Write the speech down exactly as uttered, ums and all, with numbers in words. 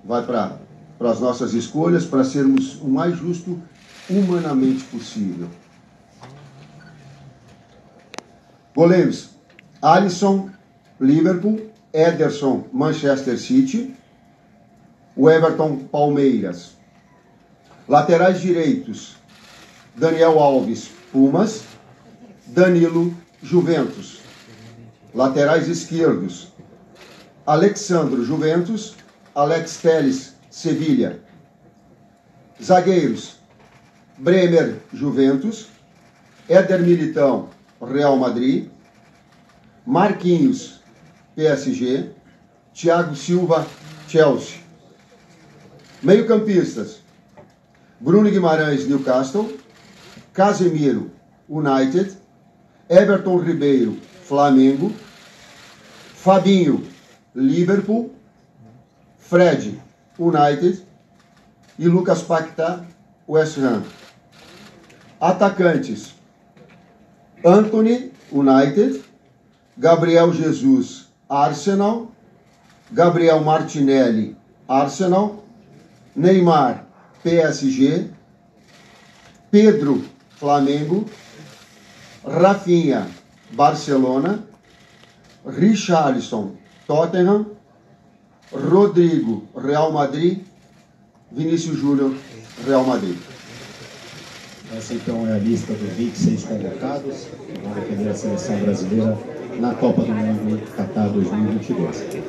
vai para as nossas escolhas, para sermos o mais justo humanamente possível. Goleiros: Alisson, Liverpool; Ederson, Manchester City; o Everton, Palmeiras. Laterais direitos: Daniel Alves, Pumas; Danilo, Juventus. Laterais esquerdos: Alexandro, Juventus; Alex Telles, Sevilha. Zagueiros: Bremer, Juventus; Éder Militão, Real Madrid; Marquinhos, P S G; Thiago Silva, Chelsea. Meio-campistas: Bruno Guimarães, Newcastle; Casemiro, United; Everton Ribeiro, Flamengo; Fabinho, Liverpool; Fred, United; e Lucas Paquetá, West Ham. Atacantes: Antony, United; Gabriel Jesus, Arsenal; Gabriel Martinelli, Arsenal; Neymar, P S G; Pedro, Flamengo; Rafinha, Barcelona; Richarlison, Tottenham; Rodrigo, Real Madrid; Vinícius Júnior, Real Madrid. Essa então é a lista dos vinte e seis convocados que vão defender a seleção brasileira na Copa do Mundo Qatar dois mil e vinte e dois.